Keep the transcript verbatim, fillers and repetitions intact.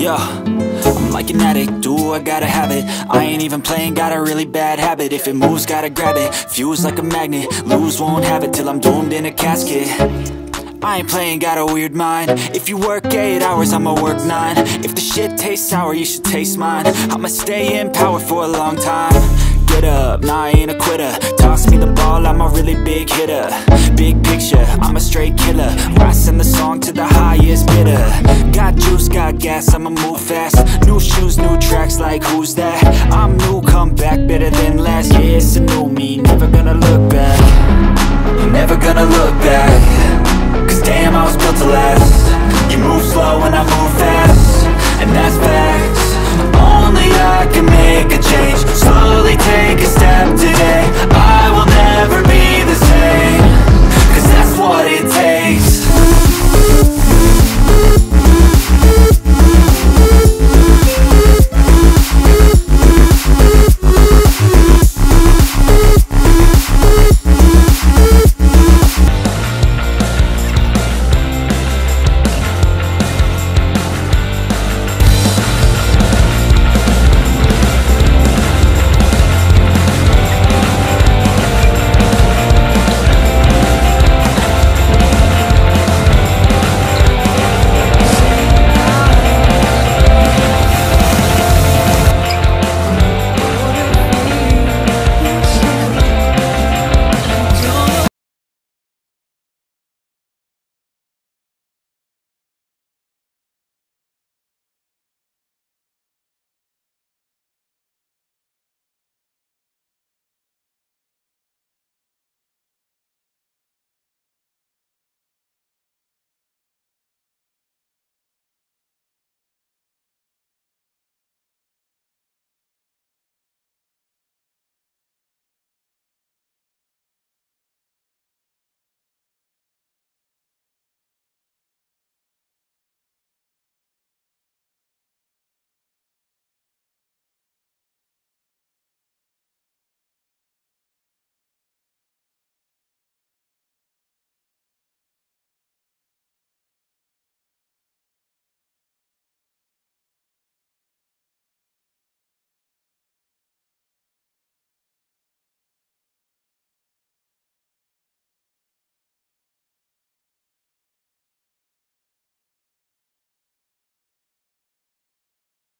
Yeah, I'm like an addict, do I gotta have it. I ain't even playing, got a really bad habit. If it moves, gotta grab it, fuse like a magnet. Lose, won't have it till I'm doomed in a casket. I ain't playing, got a weird mind. If you work eight hours, I'ma work nine. If the shit tastes sour, you should taste mine. I'ma stay in power for a long time. Get up, nah I ain't a quitter. Toss me the ball, I'm a really big hitter. Big picture, I'm a straight killer. I send the song to the highest bidder. Got juice, got gas, I'ma move fast. New shoes, new tracks, like who's that? I'm new, come back, better than last. Yeah, it's a new me, never gonna look back. Never gonna look back. Cause damn, I was built to last. You move slow and I move fast, and that's fast.